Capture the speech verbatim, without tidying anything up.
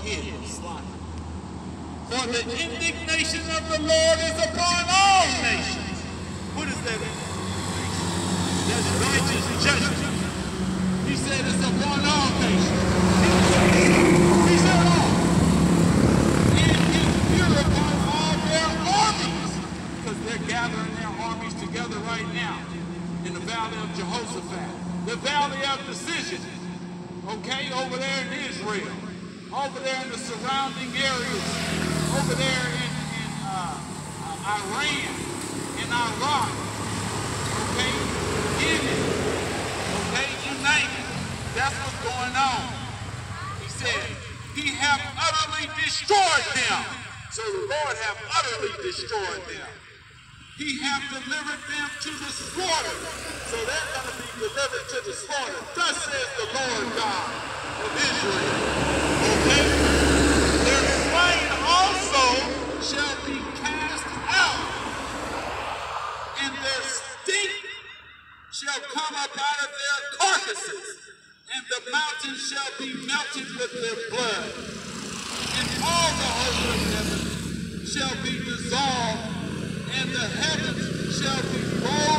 his. For the indignation of the Lord is upon all nations. What is that? That's righteous judgment. He said it's upon all nations. He said all. And his fury upon all their armies. Because they're gathering their armies together right now in the valley of Jehoshaphat. The valley of decision. Okay, over there in Israel. Over there in the surrounding areas. Over there in, in uh, uh, Iran, in Iraq, okay, Yemen, okay, you name it. That's what's going on. He said, he have utterly destroyed them. So the Lord have utterly destroyed them. He have delivered them to the slaughter. So they're going to be delivered to the slaughter. Thus says the Lord God of Israel. Okay? Their slain also shall be cast out, and their stink shall come up out of their carcasses, and the mountains shall be melted with their blood, and all the host of heaven shall be dissolved, and the heavens shall be rolled